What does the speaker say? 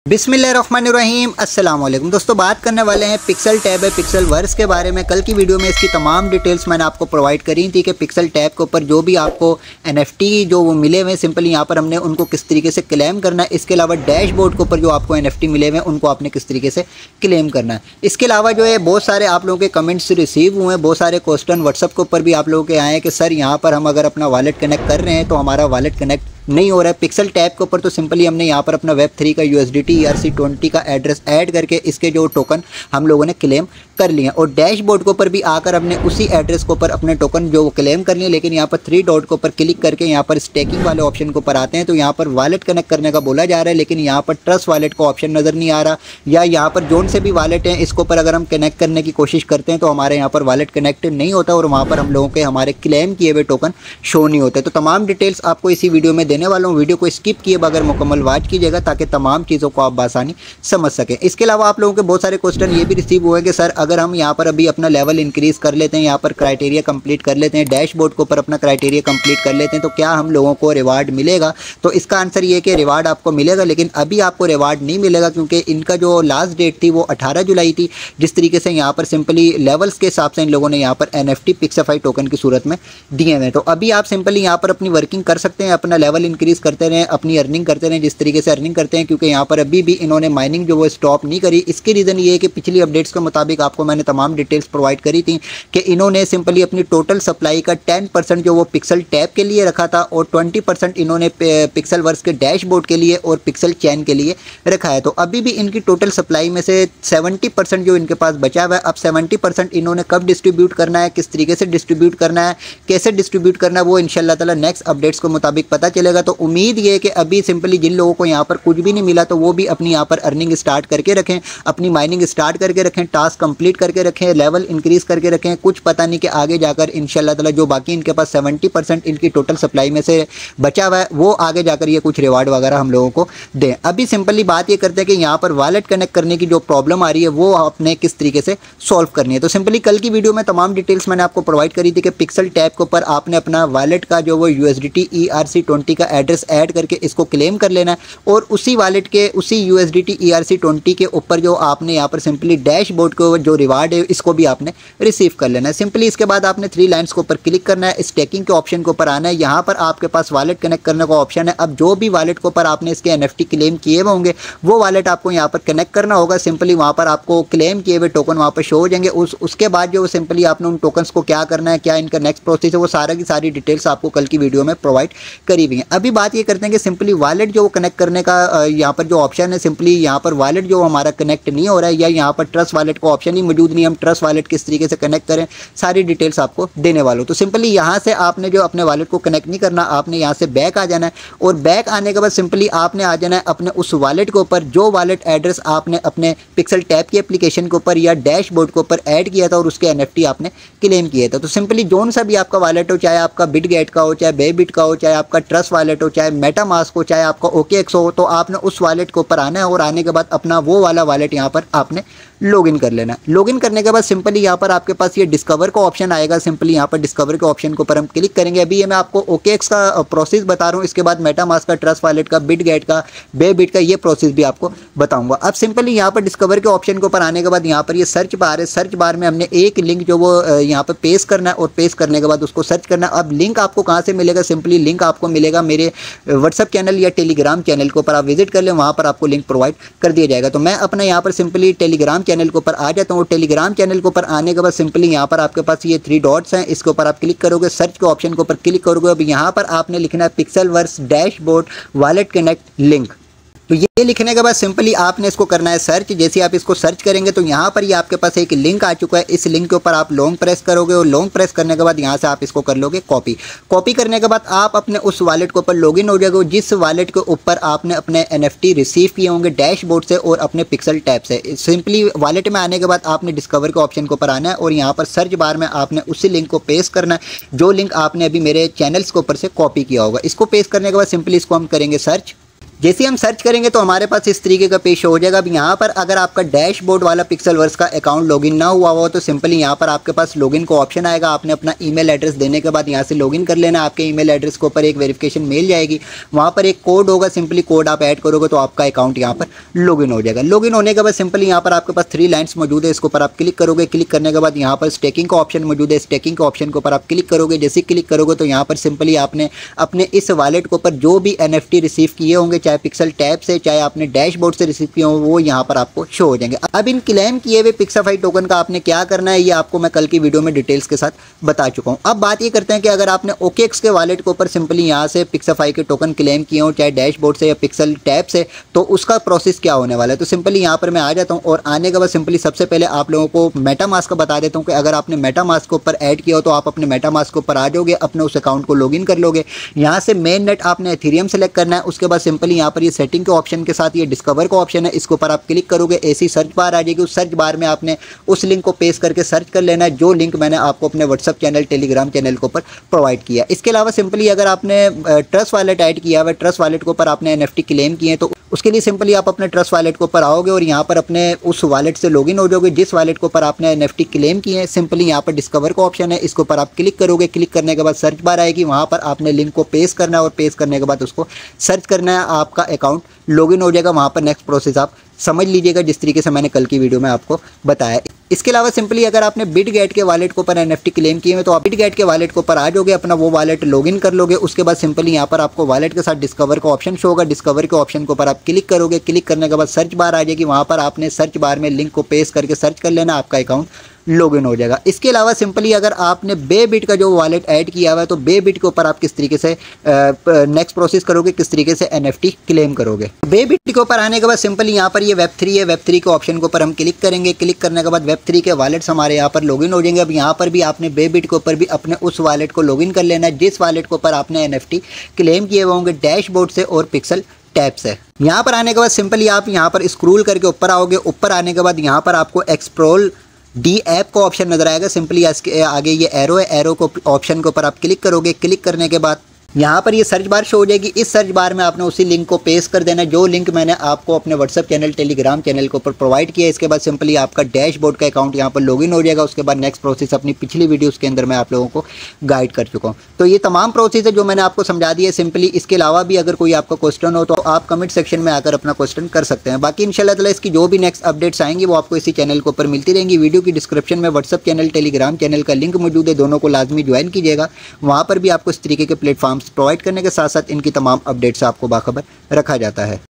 बिस्मिल्लाहिर्रहमानिर्रहीम अस्सलाम वालेकुम दोस्तों, बात करने वाले हैं पिक्सल टैब है पिक्सल वर्स के बारे में। कल की वीडियो में इसकी तमाम डिटेल्स मैंने आपको प्रोवाइड करी थी कि पिक्सल टैब के ऊपर जो भी आपको एनएफटी जो वो मिले हुए हैं, सिंपली यहाँ पर हमने उनको किस तरीके से क्लेम करना है। इसके अलावा डैशबोर्ड के ऊपर जो आपको एनएफटी मिले हुए हैं उनको आपने किस तरीके से क्लेम करना है। इसके अलावा जो है बहुत सारे आप लोगों के कमेंट्स रिसीव हुए हैं, बहुत सारे क्वेश्चन व्हाट्सअप के ऊपर भी आप लोगों के आए हैं कि सर यहाँ पर हम अगर अपना वॉलेट कनेक्ट कर रहे हैं तो हमारा वॉलेट कनेक्ट नहीं हो रहा है। पिक्सल टैब के ऊपर तो सिंपली हमने यहाँ पर अपना वेब3 का USDT ERC20 का एड्रेस ऐड करके इसके जो टोकन हम लोगों ने क्लेम कर लिए और डैशबोर्ड के ऊपर भी आकर हमने उसी एड्रेस के ऊपर अपने टोकन जो क्लेम कर लिए। लेकिन यहाँ पर 3 डॉट के ऊपर क्लिक करके यहाँ पर स्टेकिंग वाले ऑप्शन के ऊपर आते हैं तो यहाँ पर वॉलेट कनेक्ट करने का बोला जा रहा है, लेकिन यहाँ पर ट्रस्ट वॉलेट का ऑप्शन नज़र नहीं आ रहा, या यहाँ पर जोन से भी वॉलेट है इसके ऊपर अगर हम कनेक्ट करने की कोशिश करते हैं तो हमारे यहाँ पर वॉलेट कनेक्ट नहीं होता और वहाँ पर हम लोगों के हमारे क्लेम किए हुए टोकन शो नहीं होते। तो तमाम डिटेल्स आपको इसी वीडियो में देने वाला हूँ। वीडियो को स्किप किए बगैर मुकम्मल वॉच कीजिएगा ताकि तमाम चीज़ों को आप आसानी समझ सकें। इसके अलावा आप लोगों के बहुत सारे क्वेश्चन ये भी रिसीव हुए कि सर अगर हम यहाँ पर अभी अपना लेवल इंक्रीज कर लेते हैं, यहाँ पर क्राइटेरिया कंप्लीट कर लेते हैं, डैशबोर्ड के ऊपर अपना क्राइटेरिया कंप्लीट कर लेते हैं तो क्या हम लोगों को रिवार्ड मिलेगा? तो इसका आंसर ये है कि रिवार्ड आपको मिलेगा, लेकिन अभी आपको रिवार्ड नहीं मिलेगा क्योंकि इनका जो लास्ट डेट थी वो 18 जुलाई थी। जिस तरीके से यहाँ पर सिंपली लेवल्स के हिसाब से इन लोगों ने यहाँ पर NFT पिक्साफाई टोकन की सूरत में दिए हुए हैं। तो अभी आप सिंपली यहाँ पर अपनी वर्किंग कर सकते हैं, अपना लेवल इंक्रीज करते रहें, अपनी अर्निंग करते रहें जिस तरीके से अर्निंग करते हैं, क्योंकि यहाँ पर अभी भी इन्होंने माइनिंग जो वो स्टॉप नहीं करी। इसके रीज़न ये है कि पिछली अपडेट्स के मुताबिक आपको मैंने तमाम डिटेल्स प्रोवाइड करी थी कि इन्होंने सिंपली अपनी टोटल सप्लाई का 10% जो वो पिक्सल टैब के लिए रखा था और 20% इन्होंने पिक्सल वर्स के डैशबोर्ड के लिए और पिक्सल चैन के लिए रखा है। तो अभी भी इनकी टोटल सप्लाई में से 70% जो इनके पास बचा हुआ है। अब 70% इन्होंने कब डिस्ट्रीब्यूट करना है, किस तरीके से डिस्ट्रीब्यूट करना है, कैसे डिस्ट्रीब्यूट करना है, वो इंशाल्लाह ताला नेक्स्ट अपडेट्स के मुताबिक पता चलेगा। तो उम्मीद ये है कि अभी सिंपली जिन लोगों को यहाँ पर कुछ भी नहीं मिला तो वो भी अपनी यहाँ पर अर्निंग स्टार्ट करके रखें, अपनी माइनिंग स्टार्ट करके रखें, टास्क कंप्लीट करके रखें, लेवल इंक्रीज करके रखें। कुछ पता नहीं कि आगे जाकर इंशाल्लाह ताला जो बाकी इनके पास 70% इनकी टोटल सप्लाई में से बचा हुआ है वो आगे जाकर ये कुछ रिवार्ड वगैरह हम लोगों को दें। अभी सिंपली बात ये करते हैं कि यहाँ पर वॉलेट कनेक्ट करने की जो प्रॉब्लम आ रही है वो आपने किस तरीके से सॉल्व करनी है। तो सिंपली कल की वीडियो में तमाम डिटेल्स मैंने आपको प्रोवाइड करी थी कि पिक्सल टैब के ऊपर आपने अपना वॉलेट का जो वो USDT ERC20 का एड्रेस ऐड करके इसको क्लेम कर लेना है और उसी वॉलेट के उसी USDT ERC20 के ऊपर जो आपने यहाँ पर सिंपली डैशबोर्ड को जो रिवार्ड है इसको भी आपने रिसीव कर लेना है। सिंपली इसके बाद आपने 3 लाइन्स के ऊपर क्लिक करना है, स्टेकिंग के ऑप्शन के ऊपर आना है। यहाँ पर आपके पास वॉलेट कनेक्ट करने का ऑप्शन है। अब जो भी वॉलेट के ऊपर आपने इसके NFT क्लेम किए हुए होंगे वो वॉलेट आपको यहाँ पर कनेक्ट करना होगा। सिंपली वहाँ पर आपको क्लेम किए हुए टोकन वहाँ पर शो हो जाएंगे। उसके बाद जो सिंपली आपने उन टोकन्स को क्या करना है, क्या इनका नेक्स्ट प्रोसेस है, वो सारा की सारी डिटेल्स आपको कल की वीडियो में प्रोवाइड करी हुई है। अभी बात ये करते हैं कि सिंपली वॉलेट जो कनेक्ट करने का यहाँ पर जो ऑप्शन है, सिंपली यहाँ पर वॉलेट जो हमारा कनेक्ट नहीं हो रहा है या यहाँ पर ट्रस्ट वॉलेट का ऑप्शन ही मौजूद नहीं, हम ट्रस्ट वॉलेट किस तरीके से कनेक्ट करें सारी डिटेल्स आपको देने वालों। तो सिंपली यहाँ से आपने जो अपने वॉलेट को कनेक्ट नहीं करना, आपने यहाँ से बैक आ जाना है और बैक आने के बाद सिंपली आपने आ जाना है अपने उस वॉलेट के ऊपर जो वॉलेट एड्रेस आपने अपने पिक्सल टैब की एप्लीकेशन के ऊपर या डैशबोर्ड के ऊपर ऐड किया था और उसके NFT आपने क्लेम किया था। तो सिंपली जोन सा भी आपका वॉलेट हो, चाहे आपका बिटगेट का हो, चाहे बेबिट का हो, चाहे आपका ट्रस्ट वॉलेट हो, चाहे मेटामास्क हो, चाहे आपका OKX हो, तो आपने उस वॉलेट के ऊपर आना है और आने के बाद अपना वो वाला वॉलेट यहाँ पर आपने लॉगिन कर लेना है। लॉगिन करने के बाद सिंपली यहाँ पर आपके पास ये डिस्कवर का ऑप्शन आएगा। सिंपली यहाँ पर डिस्कवर के ऑप्शन के ऊपर हम क्लिक करेंगे। अभी ये मैं आपको OKX का प्रोसेस बता रहा हूँ, इसके बाद मेटामास्क का, ट्रस्ट वॉलेट का, बिटगेट का, बेबिट का ये प्रोसेस भी आपको बताऊंगा। अब सिंपली यहाँ पर डिस्कवर के ऑप्शन के ऊपर आने के बाद यहाँ पर ये सर्च बार है, सर्च बार में हमने एक लिंक जो वो यहाँ पर पेस्ट करना है और पेस्ट करने के बाद उसको सर्च करना है। अब लिंक आपको कहाँ से मिलेगा? सिंपली लिंक आपको मिलेगा मेरे व्हाट्सअप चैनल या टेलीग्राम चैनल के ऊपर। आप विजिट कर लें, वहाँ पर आपको लिंक प्रोवाइड कर दिया जाएगा। तो मैं अपना यहाँ पर सिंपली टेलीग्राम चैनल के ऊपर आ जाता हूँ। टेलीग्राम चैनल के ऊपर आने के बाद सिंपली यहाँ पर आपके पास ये 3 डॉट्स हैं, इसके ऊपर आप क्लिक करोगे, सर्च के ऑप्शन के ऊपर क्लिक करोगे। अब यहाँ पर आपने लिखना है Pixel Verse dashboard wallet connect link. तो ये लिखने के बाद सिंपली आपने इसको करना है सर्च। जैसे आप इसको सर्च करेंगे तो यहाँ पर ये आपके पास एक लिंक आ चुका है। इस लिंक के ऊपर आप लॉन्ग प्रेस करोगे और लॉन्ग प्रेस करने के बाद यहाँ से आप इसको कर लोगे कॉपी। कॉपी करने के बाद आप अपने उस वॉलेट के ऊपर लॉगिन हो जाओगे जिस वॉलेट के ऊपर आपने अपने NFT रिसीव किए होंगे डैशबोर्ड से और अपने पिक्सल टैब से। सिंपली वॉलेट में आने के बाद आपने डिस्कवर के ऑप्शन के ऊपर आना है और यहाँ पर सर्च बार में आपने उसी लिंक को पेस्ट करना है जो लिंक आपने अभी मेरे चैनल्स के ऊपर से कॉपी किया होगा। इसको पेस्ट करने के बाद सिंपली इसको हम करेंगे सर्च। जैसे हम सर्च करेंगे तो हमारे पास इस तरीके का पेज हो जाएगा। अब यहाँ पर अगर आपका डैशबोर्ड वाला पिक्सेलवर्स का अकाउंट लॉगिन ना हुआ हो तो सिंपली यहाँ पर आपके पास लॉगिन का ऑप्शन आएगा। आपने अपना ईमेल एड्रेस देने के बाद यहाँ से लॉगिन कर लेना। आपके ईमेल एड्रेस के ऊपर एक वेरिफिकेशन मेल जाएगी, वहाँ पर एक कोड होगा, सिंपली कोड आप ऐड करोगे तो आपका अकाउंट यहाँ पर लॉगिन हो जाएगा। लॉगिन होने के बाद सिंपली यहाँ पर आपके पास 3 लाइन्स मौजूद है, इसके ऊपर आप क्लिक करोगे। क्लिक करने के बाद यहाँ पर स्टेकिंग का ऑप्शन मौजूद है, स्टेकिंग के ऑप्शन के ऊपर आप क्लिक करोगे। जैसे क्लिक करोगे तो यहाँ पर सिंपली आपने अपने इस वॉलेट के ऊपर जो भी NFT रिसीव किए होंगे, चाहे पिक्सल टैब से चाहे आपने डैशबोर्ड से रिसीव किए हों, वो यहाँ पर आपको शो हो जाएंगे। अब इन क्लेम किए हुए पिक्साफाई टोकन का आपने क्या करना है ये आपको मैं कल की वीडियो में डिटेल्स के साथ बता चुका हूँ। अब बात ये करते हैं कि अगर आपने OKX के वॉलेट के ऊपर सिंपली यहाँ से पिक्साफाई के टोकन क्लेम किए हों, चाहे डैशबोर्ड से या पिक्सल टैब से, तो उसका प्रोसेस क्या होने वाला है। तो सिंपली यहाँ पर मैं आ जाता हूँ और आने के बाद सिंपली सबसे पहले आप लोगों को मेटामास्क का बता देता हूँ कि अगर आपने मेटामास्क के ऊपर ऐड किया हो तो आप अपने मेटामास्क के ऊपर आ जाओगे, अपने उस अकाउंट को लॉगिन कर लोगे। यहाँ से मेन नेट आपने एथेरियम सेलेक्ट करना है। उसके बाद सिंपली यहाँ पर ये सेटिंग के ऑप्शन के साथ ये डिस्कवर का ऑप्शन है, इसके ऊपर आप क्लिक करोगे, ऐसी सर्च बार आ जाएगी। उस सर्च बार में आपने उस लिंक को पेस्ट करके सर्च कर लेना है, जो लिंक मैंने आपको अपने व्हाट्सअप चैनल, टेलीग्राम चैनल के ऊपर प्रोवाइड किया। इसके अलावा सिंपली अगर आपने ट्रस्ट वॉलेट ऐड किया हुआ है, ट्रस्ट वॉलेट के ऊपर आपने NFT क्लेम किए हैं, तो उसके लिए सिंपली आप अपने ट्रस्ट वॉलेट के ऊपर आओगे और यहाँ पर अपने उस वॉलेट से लॉगिन हो जाओगे जिस वॉलेट के ऊपर आपने NFT क्लेम किए हैं। सिंपली यहाँ पर डिस्कवर का ऑप्शन है, इसके ऊपर आप क्लिक करोगे। क्लिक करने के बाद सर्च बार आएगी, वहाँ पर आपने लिंक को पेस्ट करना है और पेस्ट करने के बाद उसको सर्च करना है, आपका अकाउंट लॉगिन हो जाएगा। वहाँ पर नेक्स्ट प्रोसेस आप समझ लीजिएगा जिस तरीके से मैंने कल की वीडियो में आपको बताया। इसके अलावा सिंपली अगर आपने बिटगेट के वॉलेट के ऊपर NFT क्लेम किए हैं तो आप बिटगेट के वॉलेट के ऊपर आ जाओगे, अपना वो वॉलेट लॉगिन कर लोगे। उसके बाद सिंपली यहाँ पर आपको वॉलेट के साथ डिस्कवर का ऑप्शन शो होगा, डिस्कवर के ऑप्शन के ऊपर आप क्लिक करोगे। क्लिक करने के बाद सर्च बार आ जाएगी, वहाँ पर आपने सर्च बार में लिंक को पेस्ट करके सर्च कर लेना, आपका अकाउंट लॉगिन हो जाएगा। इसके अलावा सिंपली अगर आपने बेबिट का जो वॉलेट ऐड किया हुआ है तो बेबिट के ऊपर आप किस तरीके से नेक्स्ट प्रोसेस करोगे, किस तरीके से NFT क्लेम करोगे। बेबिट के ऊपर आने के बाद सिंपली यहाँ पर ये Web3 है, Web3 के ऑप्शन के ऊपर हम क्लिक करेंगे। क्लिक करने के बाद Web3 के वॉलेट्स हमारे यहाँ पर लॉगिन हो जाएंगे। अब यहाँ पर भी आपने बेबिट के ऊपर भी अपने उस वॉलेट को लॉगिन कर लेना है जिस वॉलेट के ऊपर आपने NFT क्लेम किए हुए होंगे डैशबोर्ड से और पिक्सल टैब से। यहाँ पर आने के बाद सिंपली आप यहाँ पर स्क्रॉल करके ऊपर आओगे। ऊपर आने के बाद यहाँ पर आपको एक्सप्लोर डी ऐप का ऑप्शन नजर आएगा। सिंपली इसके आगे ये एरो है, एरो को ऑप्शन के ऊपर आप क्लिक करोगे। क्लिक करने के बाद यहाँ पर ये सर्च बार शो हो जाएगी। इस सर्च बार में आपने उसी लिंक को पेस्ट कर देना जो लिंक मैंने आपको अपने व्हाट्सअप चैनल, टेलीग्राम चैनल के ऊपर प्रोवाइड किया है। इसके बाद सिंपली आपका डैशबोर्ड का अकाउंट यहाँ पर लॉगिन हो जाएगा। उसके बाद नेक्स्ट प्रोसेस अपनी पिछली वीडियोस के अंदर मैं आप लोगों को गाइड कर चुका हूँ। तो ये तमाम प्रोसेस है जो मैंने आपको समझा दिया है सिंपली। इसके अलावा भी अगर कोई आपका क्वेश्चन हो तो आप कमेंट सेक्शन में आकर अपना क्वेश्चन कर सकते हैं। बाकी इंशाल्लाह ताला इसकी जो भी नेक्स्ट अपडेट्स आएंगी वो आपको इसी चैनल के ऊपर मिलती रहेंगी। वीडियो की डिस्क्रिप्शन में व्हाट्सअप चैनल, टेलीग्राम चैनल का लिंक मौजूद है, दोनों को लाजमी ज्वाइन कीजिएगा। वहाँ पर भी आपको इस तरीके के प्लेटफॉर्म्स प्रोवाइड करने के साथ साथ इनकी तमाम अपडेट्स आपको बाखबर रखा जाता है।